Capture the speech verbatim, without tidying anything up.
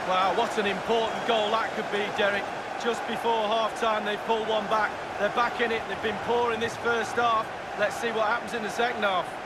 Wow, what an important goal that could be, Derek. Just before half-time, they pull one back. They're back in it. They've been poor in this first half. Let's see what happens in the second half.